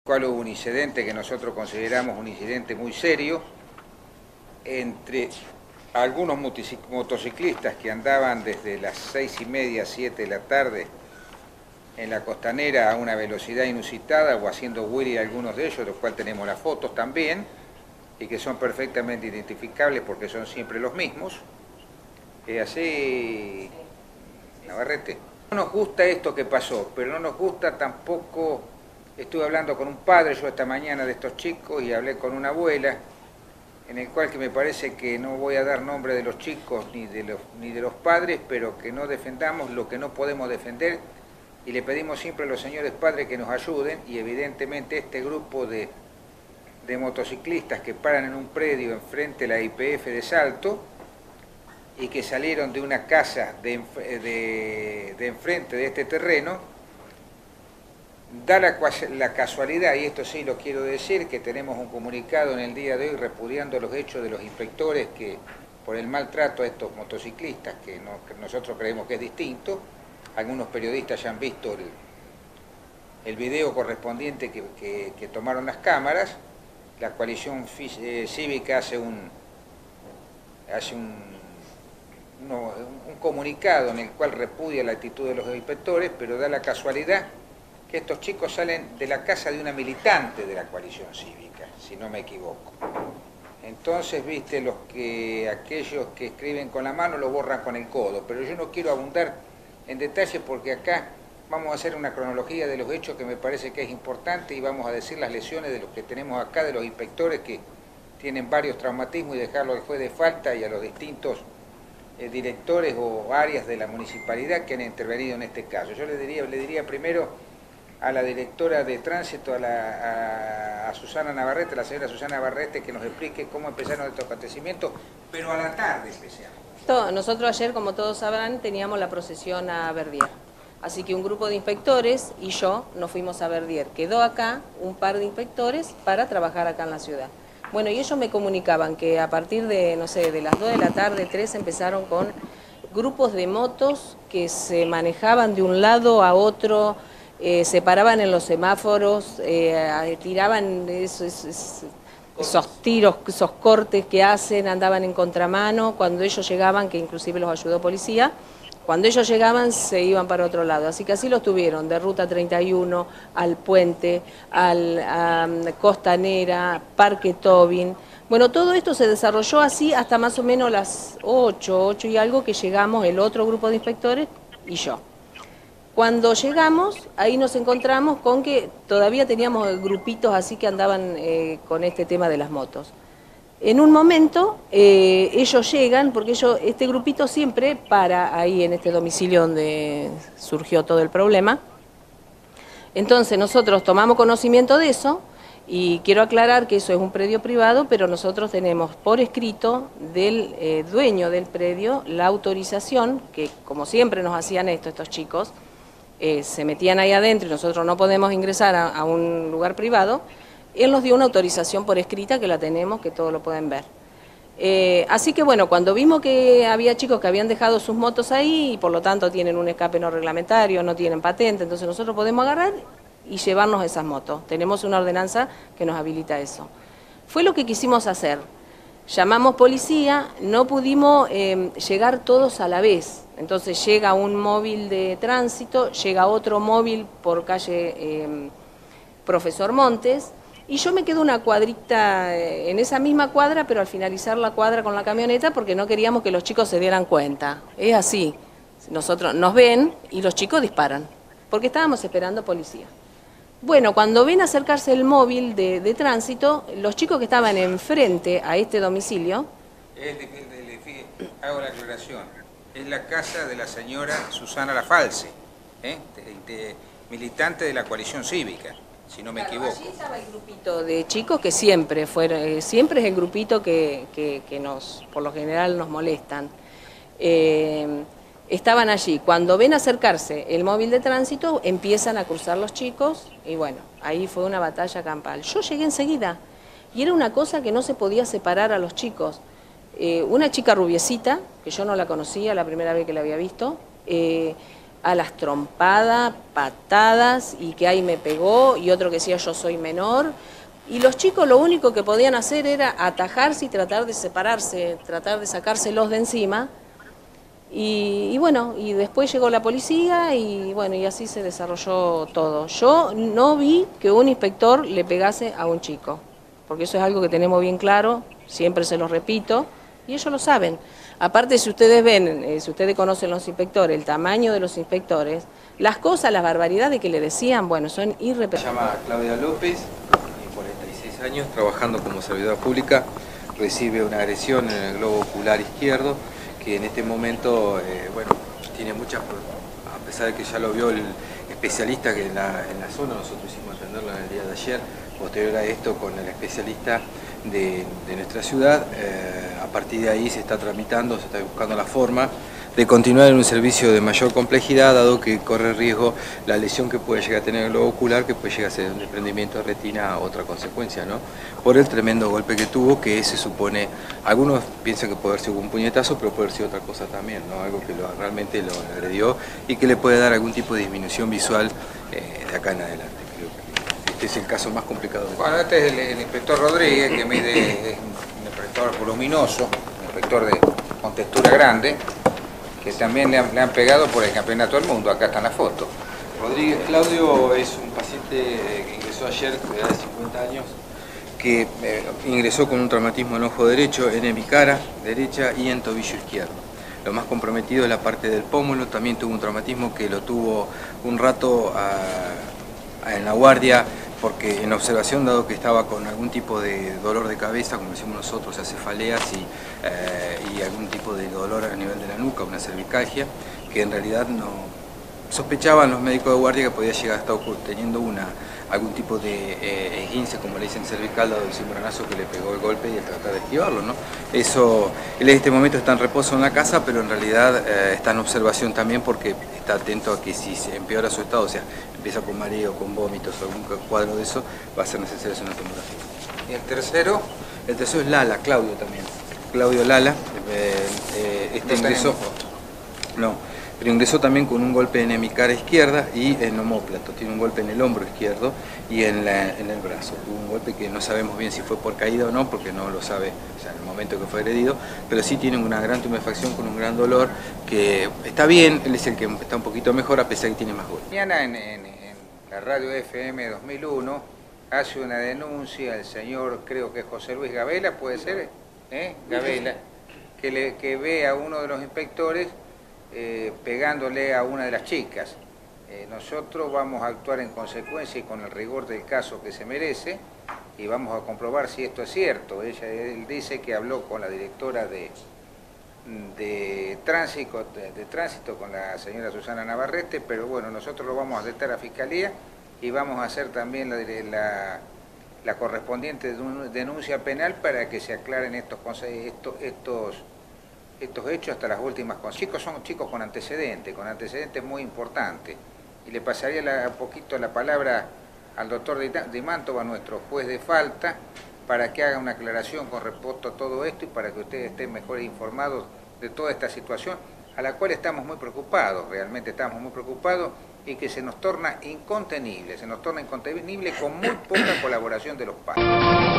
cual hubo un incidente que nosotros consideramos un incidente muy serio entre algunos motociclistas que andaban desde las 6:30, 7 de la tarde en la costanera a una velocidad inusitada o haciendo wheelie algunos de ellos, de los cuales tenemos las fotos también, y que son perfectamente identificables porque son siempre los mismos. Así, Navarrete. No nos gusta esto que pasó, pero no nos gusta tampoco. Estuve hablando con un padre yo esta mañana de estos chicos y hablé con una abuela, en el cual que me parece que no voy a dar nombre de los chicos ni de los padres, pero que no defendamos lo que no podemos defender, y le pedimos siempre a los señores padres que nos ayuden, y evidentemente este grupo de motociclistas que paran en un predio enfrente de la YPF de Salto y que salieron de una casa de enfrente de este terreno, da la casualidad, y esto sí lo quiero decir, que tenemos un comunicado en el día de hoy repudiando los hechos de los inspectores que por el maltrato a estos motociclistas, que nosotros creemos que es distinto. Algunos periodistas ya han visto el video correspondiente que tomaron las cámaras. La coalición cívica hace un comunicado en el cual repudia la actitud de los inspectores, pero da la casualidad que estos chicos salen de la casa de una militante de la coalición cívica, si no me equivoco. Entonces, viste, aquellos que escriben con la mano lo borran con el codo, pero yo no quiero abundar en detalle porque acá vamos a hacer una cronología de los hechos que me parece que es importante, y vamos a decir las lesiones de los que tenemos acá, de los inspectores que tienen varios traumatismos, y dejarlo al juez de falta y a los distintos directores o áreas de la municipalidad que han intervenido en este caso. Yo le diría primero a la directora de tránsito, a Susana Navarrete, la señora Susana Navarrete, que nos explique cómo empezaron estos acontecimientos, pero a la tarde empezamos. Nosotros ayer, como todos sabrán, teníamos la procesión a Verdier. Así que un grupo de inspectores y yo nos fuimos a Verdier. Quedó acá un par de inspectores para trabajar acá en la ciudad. Bueno, y ellos me comunicaban que a partir de, no sé, de las 2 de la tarde, 3, empezaron con grupos de motos que se manejaban de un lado a otro, se paraban en los semáforos, tiraban esos tiros, esos cortes que hacen, andaban en contramano. Cuando ellos llegaban, que inclusive los ayudó policía, cuando ellos llegaban se iban para otro lado. Así que así los tuvieron, de Ruta 31 al Puente, a Costanera, Parque Tobin. Bueno, todo esto se desarrolló así hasta más o menos las 8 y algo, que llegamos el otro grupo de inspectores y yo. Cuando llegamos, ahí nos encontramos con que todavía teníamos grupitos así que andaban con este tema de las motos. En un momento ellos llegan, porque este grupito siempre para ahí en este domicilio donde surgió todo el problema. Entonces nosotros tomamos conocimiento de eso, y quiero aclarar que eso es un predio privado, pero nosotros tenemos por escrito del dueño del predio la autorización, que como siempre nos hacían estos chicos, se metían ahí adentro y nosotros no podemos ingresar a un lugar privado. Él nos dio una autorización por escrita, que la tenemos, que todos lo pueden ver. Así que bueno, cuando vimos que había chicos que habían dejado sus motos ahí y por lo tanto tienen un escape no reglamentario, no tienen patente, entonces nosotros podemos agarrar y llevarnos esas motos. Tenemos una ordenanza que nos habilita eso. Fue lo que quisimos hacer. Llamamos policía, no pudimos llegar todos a la vez. Entonces llega un móvil de tránsito, llega otro móvil por calle Profesor Montes, y yo me quedo una cuadrita en esa misma cuadra, pero al finalizar la cuadra con la camioneta, porque no queríamos que los chicos se dieran cuenta. Es así, nosotros nos ven y los chicos disparan, porque estábamos esperando policía. Bueno, cuando ven acercarse el móvil de tránsito, los chicos que estaban enfrente a este domicilio... Hago la aclaración, es la casa de la señora Susana Lafalce, militante de la coalición cívica, si no me equivoco. Allí estaba el grupito de chicos que siempre es el grupito que por lo general nos molestan. Estaban allí. Cuando ven acercarse el móvil de tránsito, empiezan a cruzar los chicos, y bueno, ahí fue una batalla campal. Yo llegué enseguida, y era una cosa que no se podía separar a los chicos. Una chica rubiecita, que yo no la conocía, la primera vez que la había visto, a las trompadas, patadas, y que ahí me pegó, y otro que decía yo soy menor. Y los chicos lo único que podían hacer era atajarse y tratar de separarse, tratar de sacárselos de encima. Y bueno, y después llegó la policía y bueno, y así se desarrolló todo. Yo no vi que un inspector le pegase a un chico, porque eso es algo que tenemos bien claro, siempre se lo repito, y ellos lo saben. Aparte, si ustedes ven, si ustedes conocen los inspectores, el tamaño de los inspectores, las cosas, las barbaridades que le decían, bueno, son irrepetibles. Se llama Claudia López, tiene 46 años, trabajando como servidora pública, recibe una agresión en el globo ocular izquierdo, que en este momento, bueno, tiene muchas, a pesar de que ya lo vio el especialista que en la zona, nosotros hicimos atenderlo en el día de ayer, posterior a esto con el especialista de nuestra ciudad, a partir de ahí se está tramitando, se está buscando la forma de continuar en un servicio de mayor complejidad, dado que corre riesgo la lesión que puede llegar a tener el globo ocular, que puede llegar a ser un desprendimiento de retina a otra consecuencia, ¿no? Por el tremendo golpe que tuvo, que se supone, algunos piensan que puede haber sido un puñetazo, pero puede haber sido otra cosa también, ¿no? Algo que realmente lo agredió y que le puede dar algún tipo de disminución visual de acá en adelante. Creo que este es el caso más complicado. Bueno, este es el inspector Rodríguez, que mide, es un inspector voluminoso, un inspector con textura grande, que también le han pegado por el campeonato del mundo. Acá está en la foto. Rodríguez Claudio es un paciente que ingresó ayer, de edad de 50 años, que ingresó con un traumatismo en el ojo derecho, en mi cara derecha y en tobillo izquierdo. Lo más comprometido es la parte del pómulo, también tuvo un traumatismo que lo tuvo un rato en la guardia, porque en observación, dado que estaba con algún tipo de dolor de cabeza, como decimos nosotros, cefaleas y algún tipo de dolor a nivel de la nuca, una cervicalgia, que en realidad no sospechaban los médicos de guardia que podía llegar a estar teniendo algún tipo de esguince, como le dicen cervical, dado el cimbronazo que le pegó el golpe y el tratar de esquivarlo, ¿no? Eso, él en este momento está en reposo en la casa, pero en realidad está en observación también porque está atento a que si se empeora su estado, o sea, empieza con mareo, con vómitos o algún cuadro de eso, va a ser necesario hacer una tomografía. ¿Y el tercero? El tercero es Lala, Claudio también. Claudio Lala, ingresó. No, pero ingresó también con un golpe en mi cara izquierda y en omóplato. Tiene un golpe en el hombro izquierdo y en el brazo. Tuvo un golpe que no sabemos bien si fue por caída o no, porque no lo sabe, o sea, en el momento que fue agredido, pero sí tiene una gran tumefacción con un gran dolor, que está bien, él es el que está un poquito mejor a pesar de que tiene más golpes. Mañana en la radio FM 2001 hace una denuncia el señor, creo que es José Luis Gabela, ¿puede ser? Gabela, que ve a uno de los inspectores pegándole a una de las chicas. Nosotros vamos a actuar en consecuencia y con el rigor del caso que se merece y vamos a comprobar si esto es cierto. Él dice que habló con la directora de tránsito con la señora Susana Navarrete, pero bueno, nosotros lo vamos a aceptar a Fiscalía y vamos a hacer también la correspondiente denuncia penal para que se aclaren estos hechos hasta las últimas consecuencias. Son chicos con antecedentes muy importantes. Y le pasaría un poquito la palabra al doctor Di Mantova, nuestro juez de falta, para que haga una aclaración con respecto a todo esto y para que ustedes estén mejor informados de toda esta situación, a la cual estamos muy preocupados, realmente estamos muy preocupados, y que se nos torna incontenible con muy poca colaboración de los padres.